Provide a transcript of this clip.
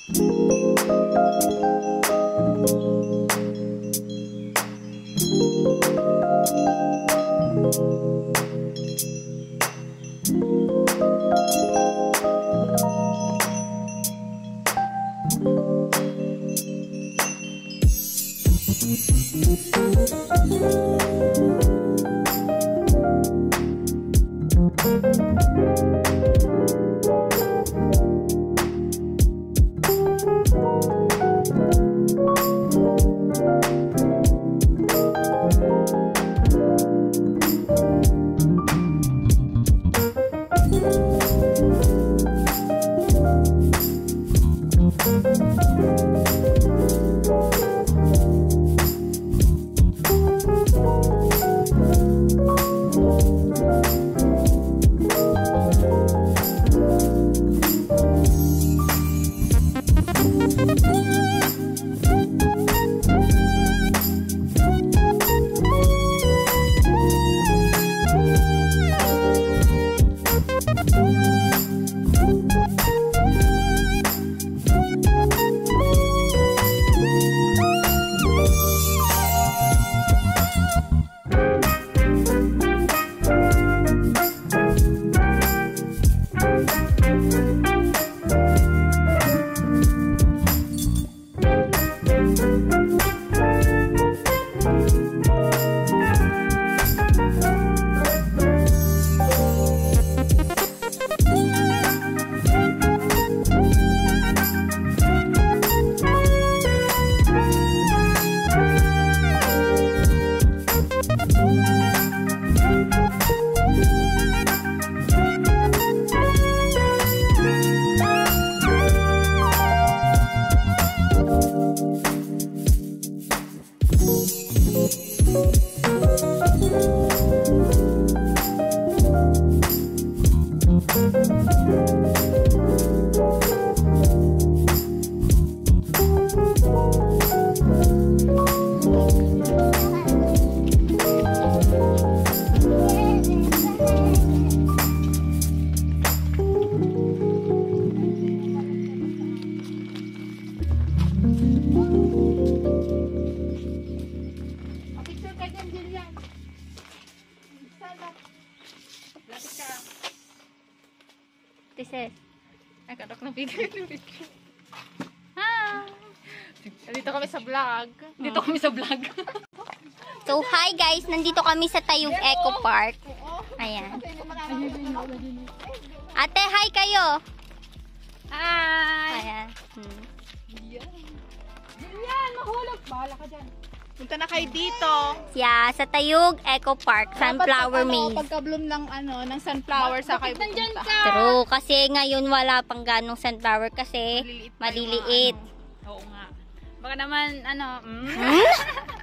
Tises. Nagkadok ng picture. Hi! Dito kami sa vlog. Dito kami sa vlog. So, hi guys! Nandito kami sa Tayug Eco Park. Ayan. Ate, hi kayo! Hi! Ayan. Yan, mahulog. Bahala ka dyan. Punta na kayo dito. Yeah, sa Tayug Eco Park, Sunflower Maze. Pagka-bloom ng ng sunflower sa kayo pupunta. True, kasi ngayon wala pang ganong sunflower kasi maliliit. Oo nga. Baka naman